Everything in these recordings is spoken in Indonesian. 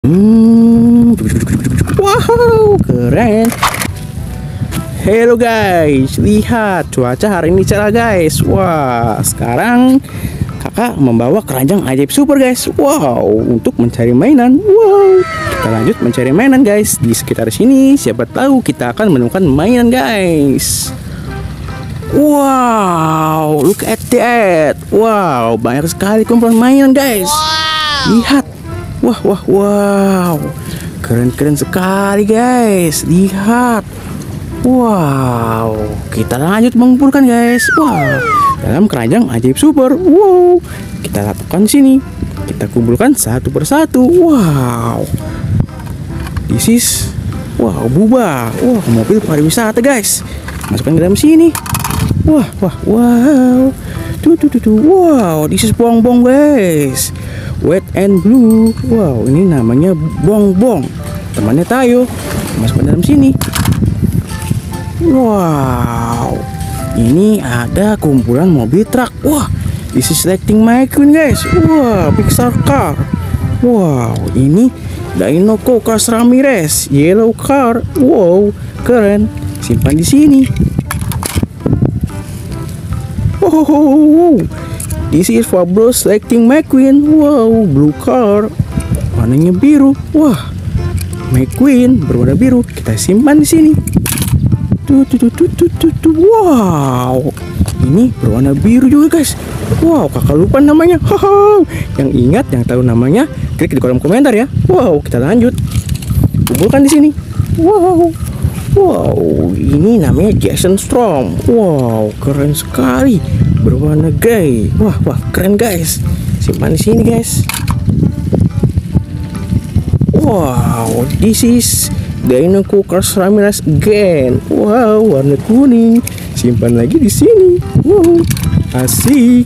Wow, keren. Hello guys, lihat cuaca hari ini cerah guys. Wah, sekarang kakak membawa keranjang ajaib super guys. Wow, untuk mencari mainan. Wow, kita lanjut mencari mainan guys. Di sekitar sini siapa tahu kita akan menemukan mainan guys. Wow, look at that. Wow, banyak sekali kumpulan mainan guys. Lihat. Wow, keren sekali guys. Lihat. Wow, kita lanjut mengumpulkan guys. Wow, dalam keranjang ajaib super. Wow, kita lakukan sini. Kita kumpulkan satu persatu. Wow, this is Buba. Wah, mobil pariwisata guys. Masukkan ke dalam sini. Wow. Wow, this is Bongbong guys. Wet and blue. Wow, ini namanya Bongbong. Temannya Tayo. Masukkan dalam sini. Wow, ini ada kumpulan mobil truk. Wah, this is Lightning McQueen guys. Wah, Pixar car. Wow, ini Dinoco Cars Ramirez yellow car. Wow, keren. Simpan di sini. Wow, this is Fabulous Lightning McQueen. Wow, blue car. Warnanya biru. Wah, McQueen berwarna biru. Kita simpan di sini. Wow, ini berwarna biru juga guys. Wow, kakak lupa namanya. Yang ingat, yang tahu namanya, klik di kolom komentar ya. Wow, kita lanjut. Kumpulkan di sini. Wow, ini namanya Jason Storm. Wow, keren sekali. Berwarna grey. Wah, keren guys. Simpan di sini guys. Wow, this is Dinoco Cars Ramirez again. Wow, warna kuning. Simpan lagi di sini. Wow, asik.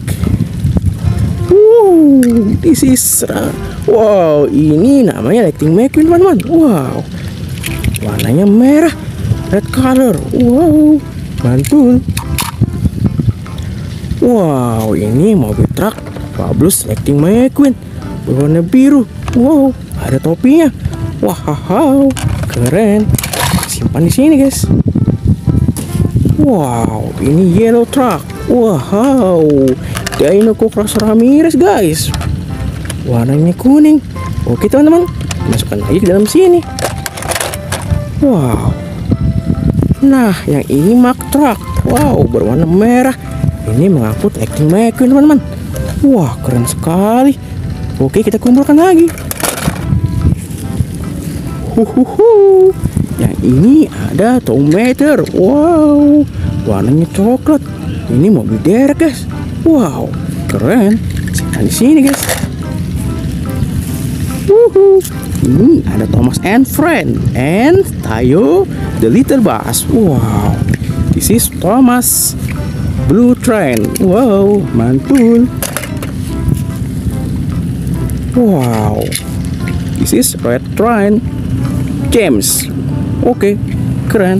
Wow, this is wow, ini namanya Lightning McQueen teman-teman. Wow, warnanya merah, red color. Wow, mantul. Wow, ini mobil truk Fabulous Lightning McQueen berwarna biru. Wow, ada topinya. Wow, keren. Simpan di sini guys. Wow, ini yellow truck. Wow, Dinoco Cars Ramirez guys. Warnanya kuning. Oke teman-teman, masukkan lagi ke dalam sini. Wow. Nah, yang ini Mack truck. Wow, berwarna merah. Ini mengangkut Lightning McQueen teman-teman. Wah, keren sekali. Oke, kita kumpulkan lagi. Yang ini ada Tomater. Wow, warnanya coklat. Ini mobil derek guys. Wow, keren. Simpan di sini guys. Ini ada Thomas and Friend and Tayo the Little Bus. Wow, this is Thomas Blue Train. Wow, mantul. Wow, this is Red Train. James. Oke, keren.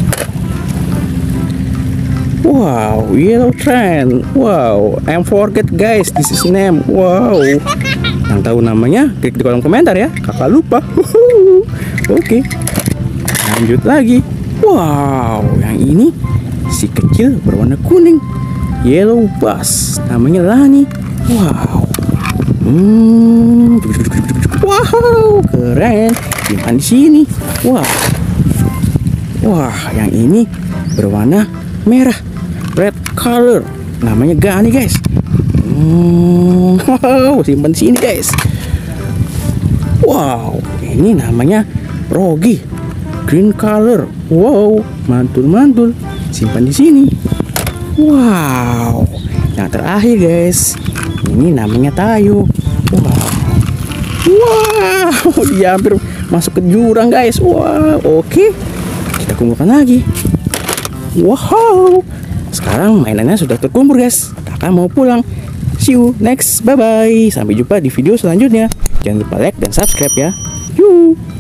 Wow, yellow train. Wow, I'm forget guys, this is name. Wow, yang tahu namanya klik di kolom komentar ya. Kakak lupa. Oke, lanjut lagi. Wow, yang ini si kecil berwarna kuning, yellow bus. Namanya Lani. Wow. Wow, keren. Simpan di sini. Wah, yang ini berwarna merah, red color. Namanya Gani guys. Wow, simpan di sini guys. Wow, ini namanya Rogi, green color. Wow, mantul. Simpan di sini. Wow, yang terakhir guys. Ini namanya Tayo. Wow, dia hampir masuk ke jurang guys. Wow, oke. Kita kumpulkan lagi. Wow, sekarang mainannya sudah terkumpul guys. Kakak mau pulang. See you next. Bye bye. Sampai jumpa di video selanjutnya. Jangan lupa like dan subscribe ya. Yuk.